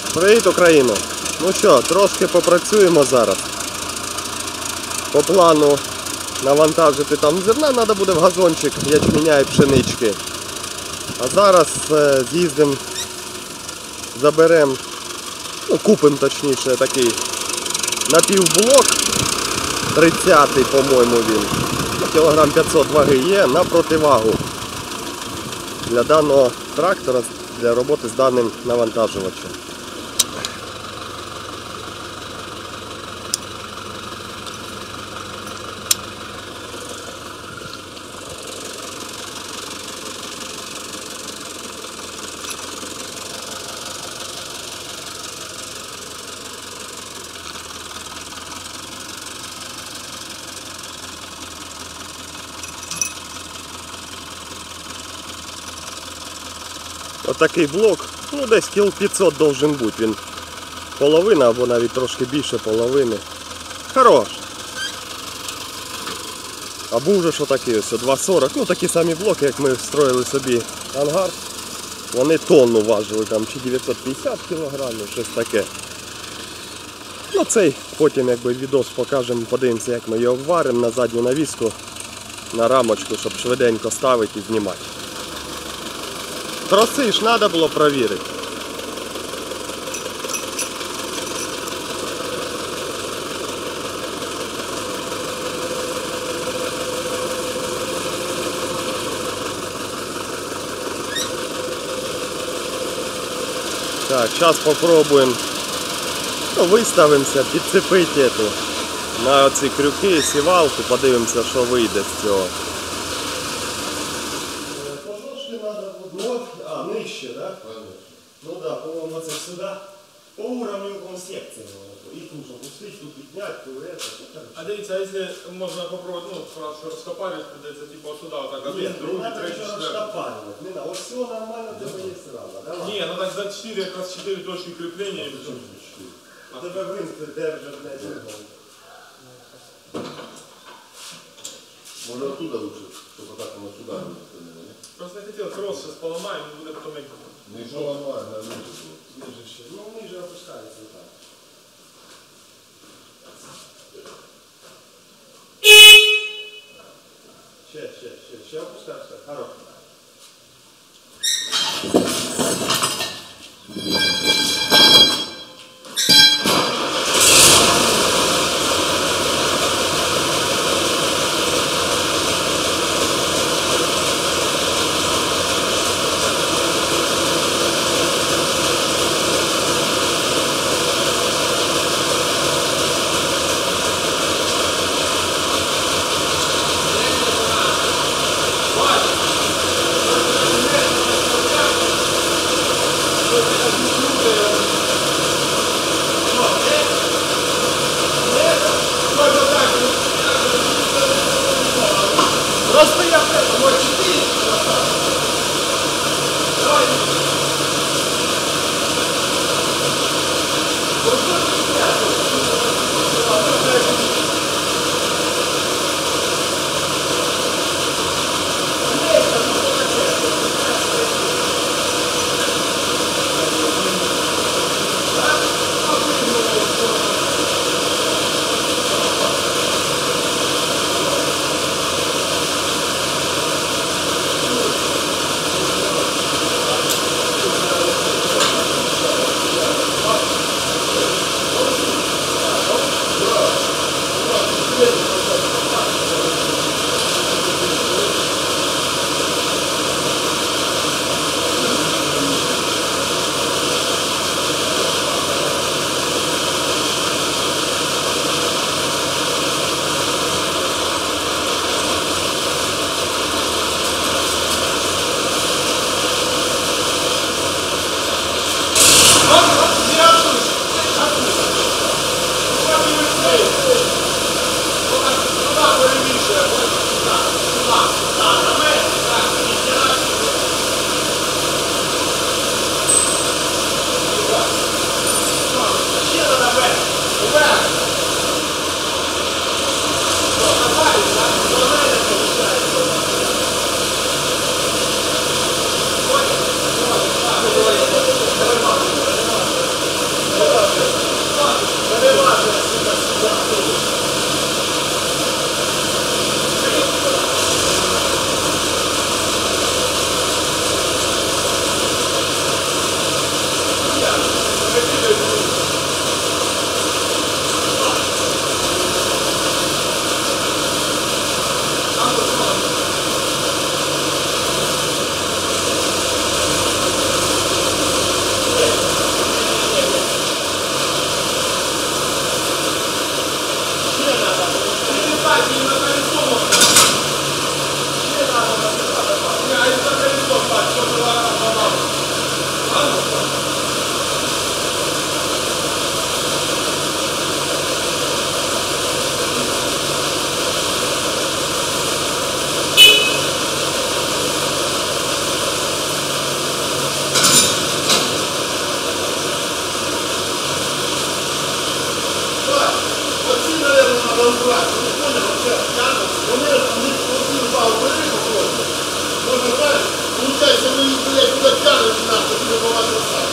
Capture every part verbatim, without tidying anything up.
Привіт, Україно! Ну що, трошки попрацюємо зараз. По плану навантажити там зерна, треба буде в газончик ячменя і пшенички. А зараз е, з'їздимо, заберемо, ну купимо точніше такий напівблок, тридцятий, по-моєму, він. Кілограм п'ятсот ваги є на противагу для даного трактора, для роботи з даним навантажувачем. Отакий блок, ну десь кіл п'ятсот должен бути, він половина або навіть трошки більше половини. Хорош. А був вже що такий ось два сорок, ну такі самі блоки, як ми строїли собі ангар. Вони тонну важили, там чи дев'ятсот п'ятдесят кілограмів, щось таке. Ну цей потім якби відос покажемо, подивимося, як ми його варимо на задню навіску, на рамочку, щоб швиденько ставити і знімати. Троси ж треба було перевірити. Так, зараз спробуємо, ну, виставимося, підцепити эту, на оці крюки, сівалку, подивимося, що вийде з цього. А, нижче, да? Ну да, по-моему, це сюди. По уровню консекції. І тут опустити, тут підняти, то это. А дивіться, а якщо можна попробувати, ну, розкопарювати, придеться, типу, сюди, отак, один, Нет, не другий, надо третій, ничего четвертий. раштопаривать. Не надо. Вот все нормально, тебе є сразу. Давай. Ні, ну так за чотири, якраз чотири точки кріплення і все. Тебе винти держать, блядь, угол. Може оттуда лучше, щоб отак воно сюди не стояло, ні? Просто не хотів, крос зараз поламаємо, і буде потім як... Не що ламає, на ниже. Ниже ще. Ну, ниже опускається так. Ще, ще, ще, ще опускається. Хорошо. убрати. Не понял, вообще. Вони одну рвав перику просто. Можна, знаєш, получається, ви їх, блядь, туди тягнете нахуй, туди багато стати.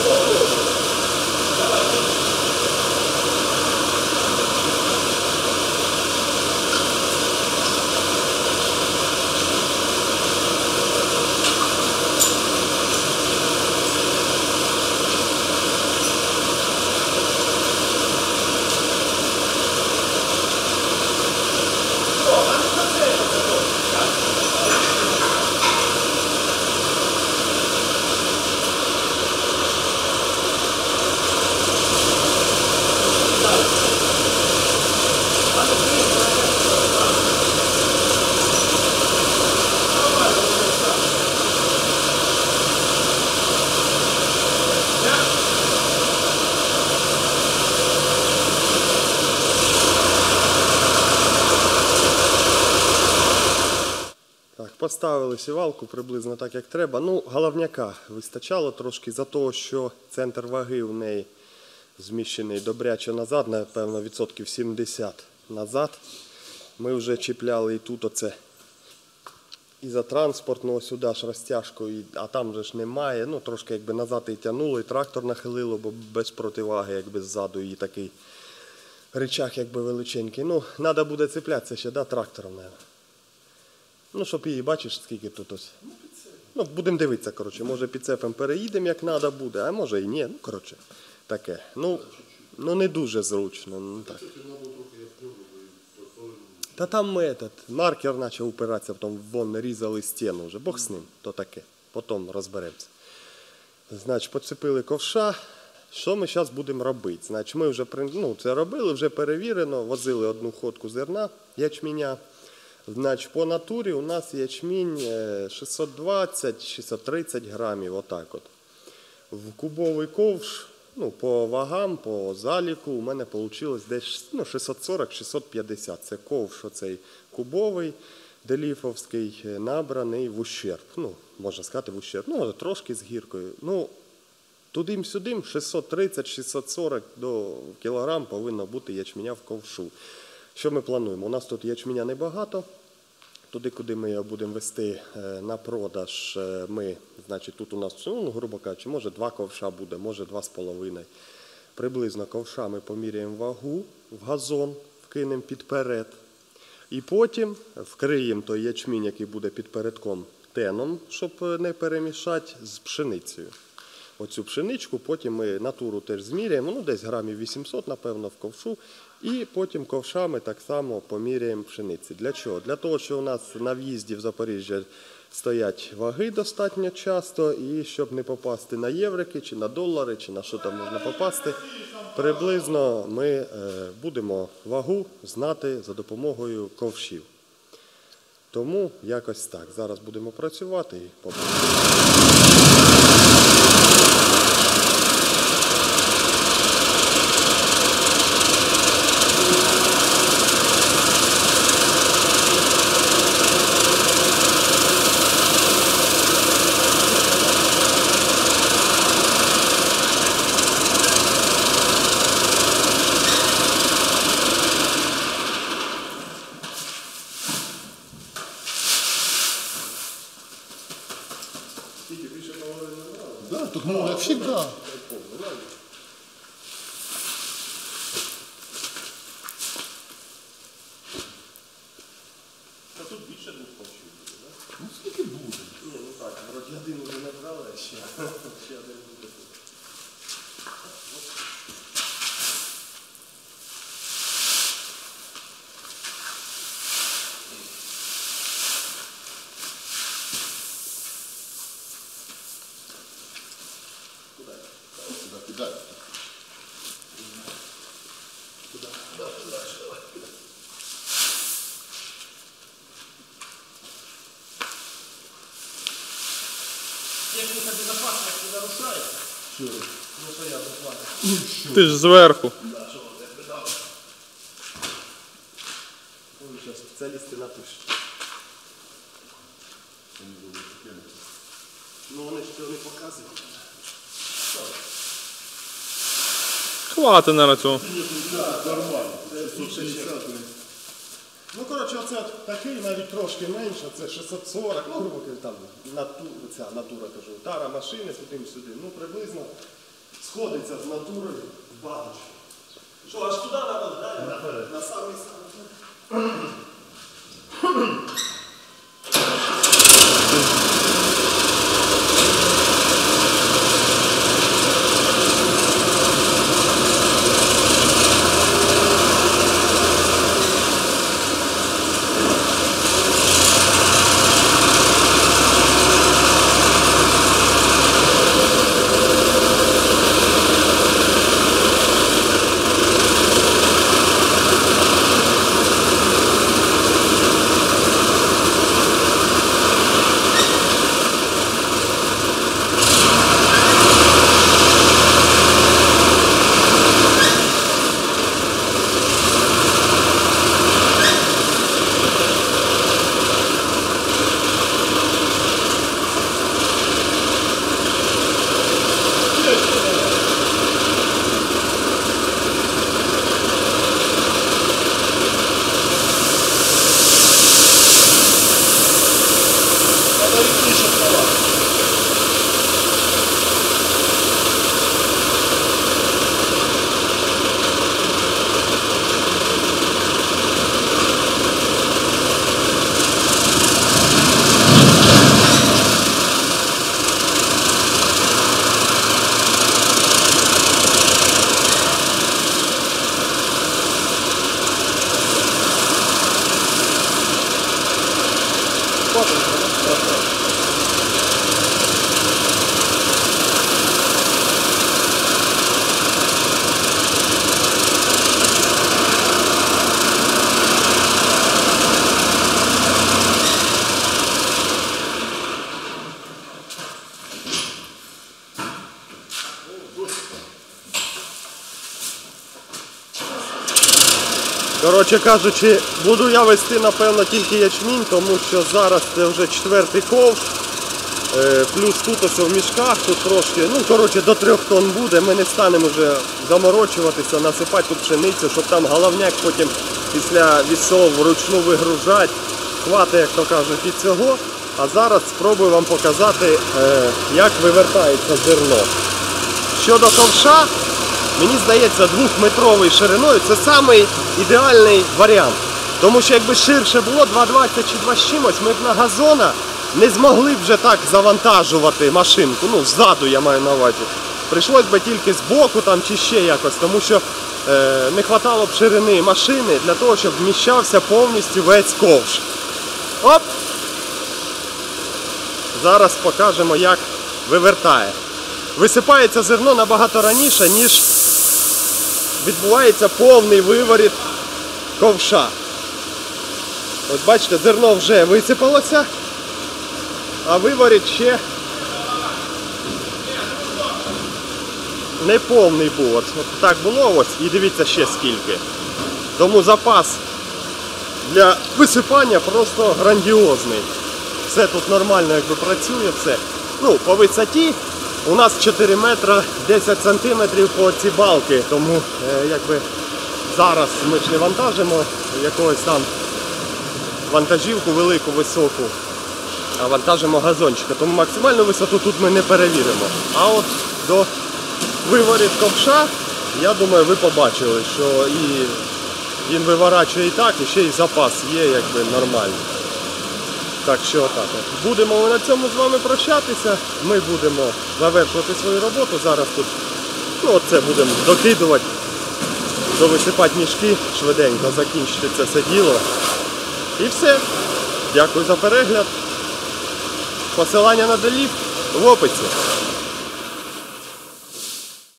Поставили сівалку приблизно так, як треба. Ну, головняка вистачало трошки за того, що центр ваги в неї зміщений добряче назад, напевно, відсотків сімдесят назад. Ми вже чіпляли і тут оце і за транспортного сюди ж розтяжку, і, а там же ж немає. Ну, трошки якби назад і тягнуло, і трактор нахилило, бо без противаги, якби ззаду, і такий ричаг якби величенький. Ну, треба буде цеплятися ще, да, трактором, мабуть. Ну, щоб її, бачиш, скільки тут ось. Ну, будемо дивитися, коротше. Може підцепом переїдемо, як треба буде, а може і ні. Ну, коротше, таке. Ну, ну не дуже зручно. Ну, так. Та там ми, этот, маркер почав упиратися, потім вон різали стіну вже. Бог з ним, то таке. Потім розберемося. Значить, поцепили ковша. Що ми зараз будемо робити? Значить, ми вже ну, це робили, вже перевірено, возили одну ходку зерна, ячменя. Значить, по натурі у нас ячмінь шістсот двадцять - шістсот тридцять грамів, отак от. В кубовий ковш, ну, по вагам, по заліку, у мене вийшло десь ну, шістсот сорок - шістсот п'ятдесят. Це ковш оцей кубовий, деліфовський, набраний в ущерб. Ну, можна сказати, в ущерб. Ну, трошки з гіркою. Ну, тудим-сюдим шістсот тридцять - шістсот сорок до кілограм повинно бути ячменя в ковшу. Що ми плануємо? У нас тут ячменя небагато. Туди, куди ми його будемо вести на продаж, ми, значить, тут у нас, ну, грубо кажучи, може два ковша буде, може два з половиною. Приблизно ковша ми поміряємо вагу в газон, вкинемо підперед. І потім вкриємо той ячмінь, який буде під передком, теном, щоб не перемішати, з пшеницею. Оцю пшеничку, потім ми натуру теж зміряємо, ну десь грамів вісімсот, напевно, в ковшу. І потім ковшами так само поміряємо пшениці. Для чого? Для того, що у нас на в'їзді в Запоріжжя стоять ваги достатньо часто, і щоб не попасти на єврики, чи на долари, чи на що там можна попасти, приблизно ми будемо вагу знати за допомогою ковшів. Тому якось так. Зараз будемо працювати і побачимо. Да, так, ну, як всегда. Та тут більше двох ковшів буде, так? Ну, скільки буде? Ні, ну так, вроді один вже не брали, а ще, ще один буде. Сюди кидай. Техника безопасности нарушается. Що? Ну, что я заплатил. Ти ж зверху. Ой, зараз спеціалісти напишуть. Ну вони ж цього не показують. Хвати на цього. Нормально. шістсот шістдесят. Ну, коротше, оце такий, навіть трошки менше, це шістсот сорок, ну, грубо кажучи, там, нату, ця натура, кажу, тара машини, сюди-сюди, ну, приблизно сходиться з натурою в баночку. Що, аж туди треба, да? Наперед. На самий самий. Коротше кажучи, буду я вести, напевно, тільки ячмінь, тому що зараз це вже четвертий ковш. Плюс тут ось в мішках, тут трошки, ну, коротше, до трьох тонн буде. Ми не станемо вже заморочуватися, насипати тут пшеницю, щоб там головняк потім після вісов вручну вигружати. Хватить, як то кажуть, і цього. А зараз спробую вам показати, як вивертається зерно. Щодо ковша, мені здається, двохметровий шириною це самий ідеальний варіант. Тому що якби ширше було два двадцять чи два з чимось, ми б на газона не змогли б вже так завантажувати машинку. Ну, ззаду я маю на увазі. Прийшлось би тільки з боку там чи ще якось, тому що е, не вистачало б ширини машини для того, щоб вміщався повністю весь ковш. Оп! Зараз покажемо, як вивертає. Висипається зерно набагато раніше, ніж відбувається повний виворіт ковша. Ось бачите, зерно вже висипалося, а виворіт ще не повний був. От так було ось, і дивіться ще скільки. Тому запас для висипання просто грандіозний. Все тут нормально якби працює, все. Ну, по висоті у нас чотири метри десять сантиметрів по ці балки, тому е, якби зараз ми ж не вантажимо якогось там вантажівку велику, високу, а вантажимо газончика, тому максимальну висоту тут ми не перевіримо. А от до виворіт ковша, я думаю, ви побачили, що і він виворачує і так, і ще й запас є якби нормальний. Так що так от. Будемо ми на цьому з вами прощатися, ми будемо завершувати свою роботу. Зараз тут, ну оце будемо докидувати, довисипати мішки, швиденько закінчити це все діло. І все. Дякую за перегляд. Посилання на долів в описі.